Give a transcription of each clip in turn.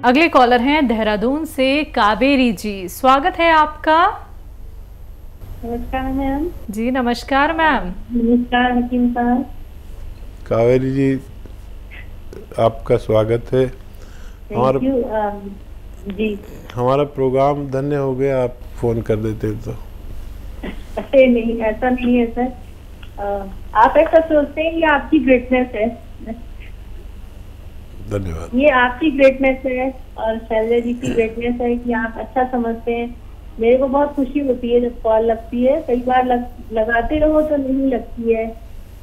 अगले कॉलर हैं देहरादून से कावेरी जी, स्वागत है आपका। नमस्कार मैम। जी नमस्कार मैम। नमस्कार हकीम साहब। कावेरी जी, आपका स्वागत है। Thank you. जी। हमारा प्रोग्राम धन्य हो गया, आप फ़ोन कर देते तो। अरे नहीं, ऐसा नहीं है सर। आप ऐसा सोचते हैं, ये आपकी ग्रेटनेस है। धन्यवाद। ये आपकी ग्रेटनेस है और शैलजा जी की ग्रेटनेस है कि आप अच्छा समझते हैं। मेरे को बहुत खुशी होती है जब कॉल लगती है। कई बार लगाते रहो तो नहीं लगती है।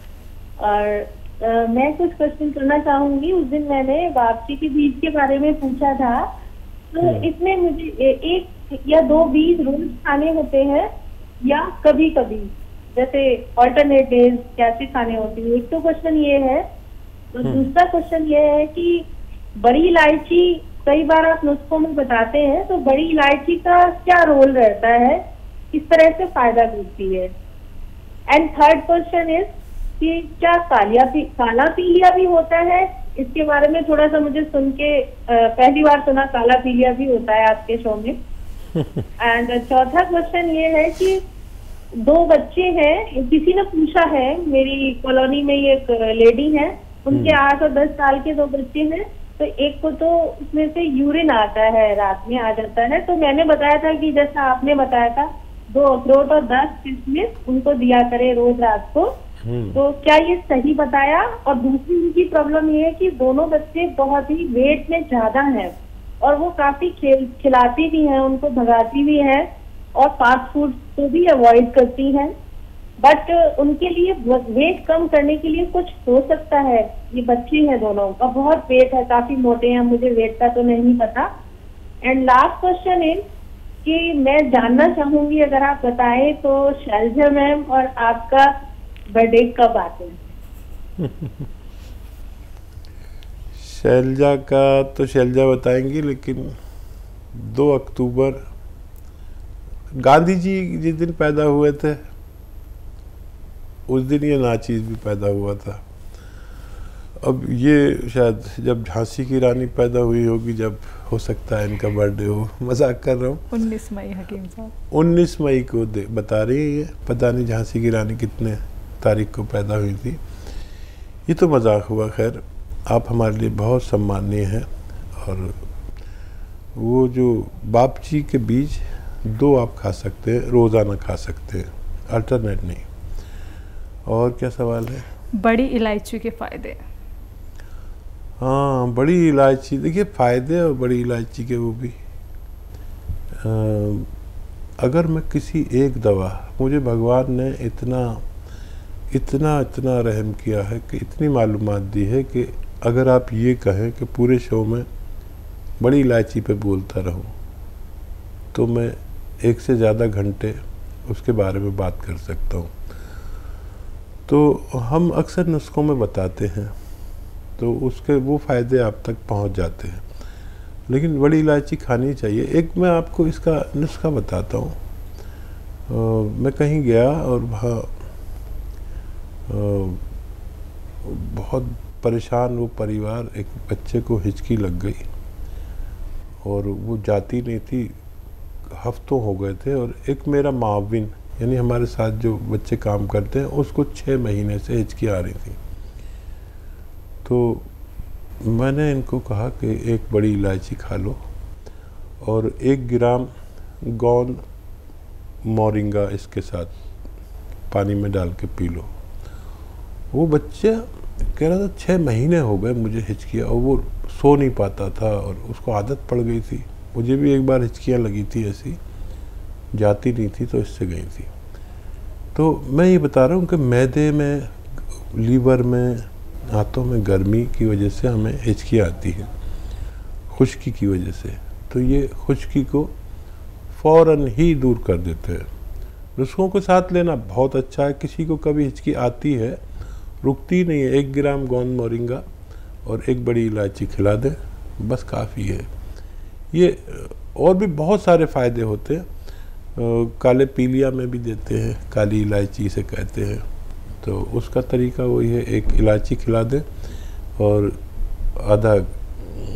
और मैं कुछ क्वेश्चन करना चाहूंगी। उस दिन मैंने वापसी के बीज के बारे में पूछा था, तो इसमें मुझे एक या दो बीज रोज खाने होते हैं या कभी कभी, जैसे ऑल्टरनेट डेज कैसे खाने होते हैं? एक तो क्वेश्चन ये है। तो दूसरा क्वेश्चन ये है कि बड़ी इलायची कई बार आप नुस्खों में बताते हैं, तो बड़ी इलायची का क्या रोल रहता है, किस तरह से फायदा देती है? एंड थर्ड क्वेश्चन इज कि क्या काला पीलिया भी होता है? इसके बारे में थोड़ा सा मुझे सुन के पहली बार सुना काला पीलिया भी होता है आपके शो में। एंड चौथा क्वेश्चन ये है कि दो बच्चे हैं, किसी ने पूछा है, मेरी कॉलोनी में ये एक लेडी है, उनके 8 और 10 साल के दो बच्चे हैं। तो एक को तो उसमें से यूरिन आता है, रात में आ जाता है। तो मैंने बताया था कि जैसा आपने बताया था 2 अखरोट और 10 किशमिश उनको दिया करे रोज रात को। तो क्या ये सही बताया? और दूसरी उनकी प्रॉब्लम ये है कि दोनों बच्चे बहुत ही वेट में ज्यादा हैं और वो काफी खिलाती भी हैं, उनको भगाती भी हैं और फास्ट फूड को भी अवॉइड करती हैं। बट उनके लिए वेट कम करने के लिए कुछ हो सकता है? ये बच्चे हैं दोनों और बहुत वेट है, काफी मोटे हैं, मुझे वेट का तो नहीं पता। एंड लास्ट क्वेश्चन है कि मैं जानना चाहूंगी, अगर आप बताएं तो, शैलजा मैम और आपका बर्थडे कब आते हैं? शैलजा का तो शैलजा बताएंगी, लेकिन 2 अक्टूबर गांधी जी जिस दिन पैदा हुए थे उस दिन ये नाचीज भी पैदा हुआ था। अब ये शायद जब झांसी की रानी पैदा हुई होगी, जब हो सकता है इनका बर्थडे हो। मजाक कर रहा हूँ। 19 मई हकीम साहब, 19 मई को बता रही है ये। पता नहीं झांसी की रानी कितने तारीख को पैदा हुई थी। ये तो मजाक हुआ। खैर, आप हमारे लिए बहुत सम्माननीय हैं। और वो जो बापची के बीज 2 आप खा सकते हैं, रोज़ाना खा सकते हैं, अल्टरनेट नहीं। और क्या सवाल है? बड़ी इलायची के फायदे। हाँ, बड़ी इलायची, देखिए फ़ायदे और बड़ी इलायची के वो भी। अगर मैं किसी एक दवा, मुझे भगवान ने इतना इतना इतना रहम किया है कि इतनी मालूमात दी है कि अगर आप ये कहें कि पूरे शो में बड़ी इलायची पे बोलता रहूं तो मैं 1 से ज़्यादा घंटे उसके बारे में बात कर सकता हूँ। तो हम अक्सर नुस्खों में बताते हैं तो उसके वो फ़ायदे आप तक पहुँच जाते हैं, लेकिन बड़ी इलायची खानी चाहिए। एक मैं आपको इसका नुस्खा बताता हूँ। मैं कहीं गया और वहाँ बहुत परेशान वो परिवार, एक बच्चे को हिचकी लग गई और वो जाती नहीं थी, हफ्तों हो गए थे। और एक मेरा माविन, यानी हमारे साथ जो बच्चे काम करते हैं, उसको 6 महीने से हिचकी आ रही थी। तो मैंने इनको कहा कि एक बड़ी इलायची खा लो और 1 ग्राम गोंद मोरिंगा इसके साथ पानी में डाल के पी लो। वो बच्चा कह रहा था 6 महीने हो गए मुझे हिचकियाँ, और वो सो नहीं पाता था और उसको आदत पड़ गई थी। मुझे भी एक बार हिचकियाँ लगी थी, ऐसी जाती नहीं थी तो इससे गई थी। तो मैं ये बता रहा हूँ कि मैदे में, लीवर में, हाथों में गर्मी की वजह से हमें हिचकियाँ आती हैं, खुश्की की वजह से। तो ये खुश्की को फ़ौरन ही दूर कर देते हैं। नुस्खों के साथ लेना बहुत अच्छा है। किसी को कभी हिचकी आती है, रुकती नहीं है, 1 ग्राम गोंद मोरिंगा और 1 बड़ी इलायची खिला दें, बस काफ़ी है। ये और भी बहुत सारे फ़ायदे होते हैं। काले पीलिया में भी देते हैं, काली इलायची इसे कहते हैं। तो उसका तरीका वही है, 1 इलायची खिला दें और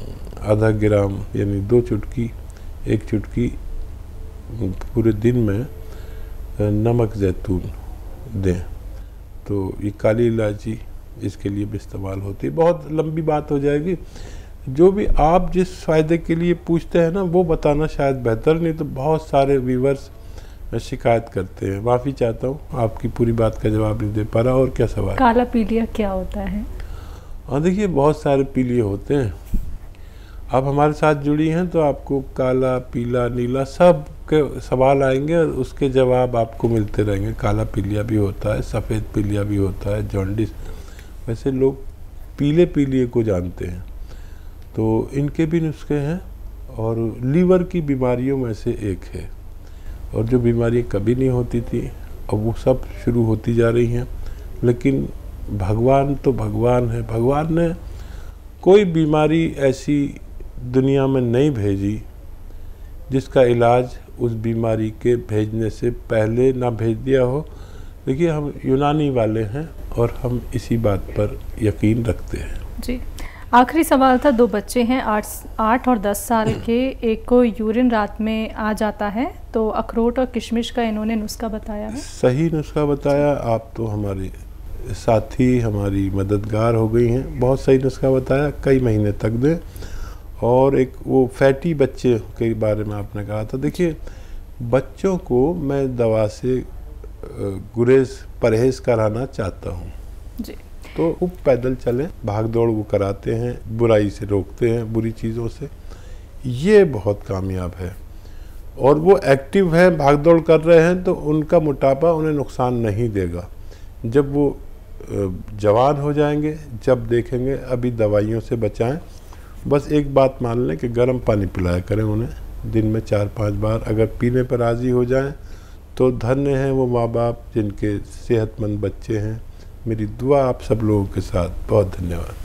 आधा ग्राम यानी 2 चुटकी 1 चुटकी पूरे दिन में नमक जैतून दें। तो ये काली इलायची इसके लिए भी इस्तेमाल होती है। बहुत लंबी बात हो जाएगी। जो भी आप जिस फ़ायदे के लिए पूछते हैं ना वो बताना शायद बेहतर, नहीं तो बहुत सारे व्यूवर्स शिकायत करते हैं। माफ़ी चाहता हूँ, आपकी पूरी बात का जवाब नहीं दे पा रहा। और क्या सवाल? काला पीलिया क्या होता है? हाँ देखिए, बहुत सारे पीलिए होते हैं। आप हमारे साथ जुड़ी हैं तो आपको काला, पीला, नीला सब के सवाल आएंगे और उसके जवाब आपको मिलते रहेंगे। काला पीलिया भी होता है, सफ़ेद पीलिया भी होता है, जॉन्डिस। वैसे लोग पीले पीलिए को जानते हैं, तो इनके भी नुस्खे हैं और लीवर की बीमारियों में से एक है। और जो बीमारियाँ कभी नहीं होती थी अब वो सब शुरू होती जा रही हैं। लेकिन भगवान तो भगवान है। भगवान ने कोई बीमारी ऐसी दुनिया में नहीं भेजी जिसका इलाज उस बीमारी के भेजने से पहले ना भेज दिया हो। देखिए, हम यूनानी वाले हैं और हम इसी बात पर यकीन रखते हैं। जी, आखिरी सवाल था। 2 बच्चे हैं, 8 और 10 साल के। एक को यूरिन रात में आ जाता है, तो अखरोट और किशमिश का इन्होंने नुस्खा बताया है। सही नुस्खा बताया। आप तो हमारे साथी, हमारी मददगार हो गई हैं। बहुत सही नुस्खा बताया। कई महीने तक दें। और एक वो फैटी बच्चे के बारे में आपने कहा था। देखिए, बच्चों को मैं दवा से परहेज़ कराना चाहता हूँ जी। तो वो पैदल चलें, भाग दौड़ वो कराते हैं, बुराई से रोकते हैं, बुरी चीज़ों से। ये बहुत कामयाब है। और वो एक्टिव है, भाग दौड़ कर रहे हैं, तो उनका मोटापा उन्हें नुकसान नहीं देगा। जब वो जवान हो जाएंगे, जब देखेंगे, अभी दवाइयों से बचाएं। बस एक बात मान लें कि गर्म पानी पिलाया करें उन्हें दिन में 4-5 बार। अगर पीने पर राज़ी हो जाएं तो धन्य हैं वो माँ बाप जिनके सेहतमंद बच्चे हैं। मेरी दुआ आप सब लोगों के साथ। बहुत धन्यवाद।